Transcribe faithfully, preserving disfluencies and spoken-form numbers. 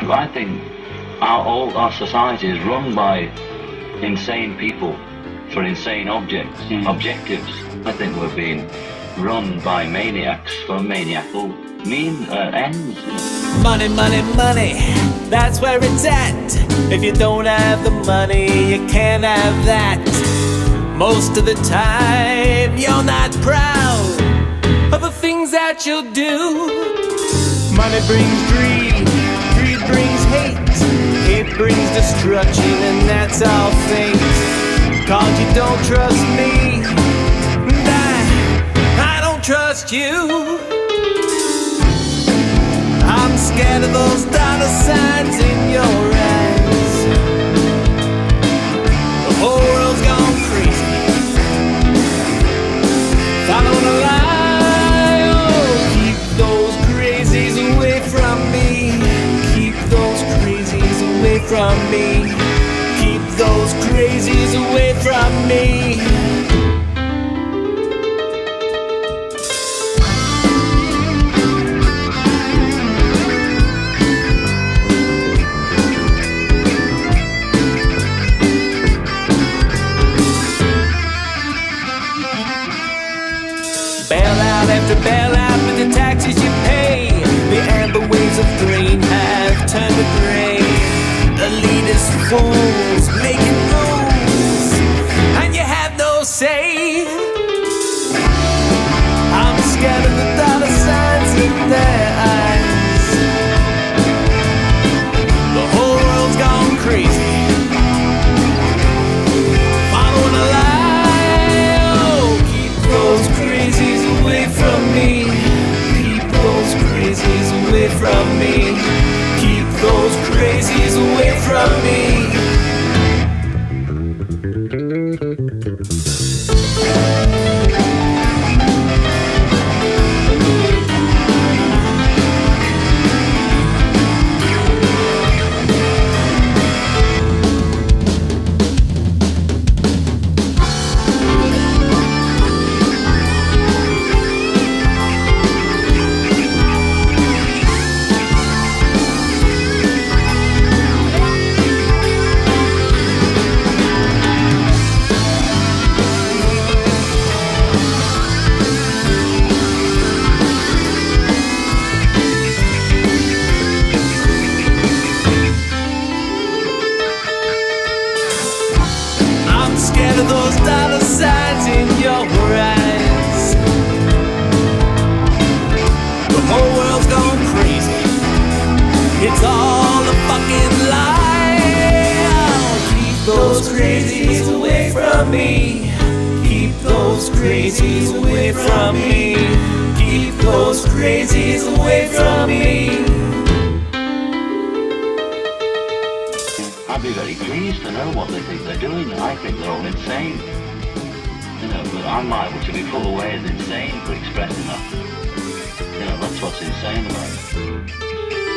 I think our, all our society is run by insane people for insane objects, mm. objectives. I think we're being run by maniacs for maniacal mean uh, ends. Money, money, money, that's where it's at. If you don't have the money, you can't have that. Most of the time, you're not proud of the things that you'll do. Money brings greed, greed brings hate, hate brings destruction, and that's all fate. Cause you don't trust me, and I, I don't trust you. I'm scared of those dollar signs in your eyes. The whole world's gone crazy, following a lie. Oh, keep those crazies away from me. Keep those crazies away from me. Keep those crazies away from me. After bailout with the taxes you pay, the amber waves of green have turned to gray. Elitist fools making rules, and you have no say. I'm scared of the dollar signs in their eyes. The whole world's gone crazy, following a lie. Oh, keep those crazies away from me. Keep those crazies away from me. Keep those crazies away from me. Scared of those dollar signs in your eyes. The whole world's gone crazy, it's all a fucking lie. Oh, keep those crazies away from me. Keep those crazies away from me. Keep those crazies away from me. I'd be very pleased to know what they think they're doing. I think they're all insane. You know, but I'm liable to be pulled away as insane for expressing that. You know, that's what's insane about it.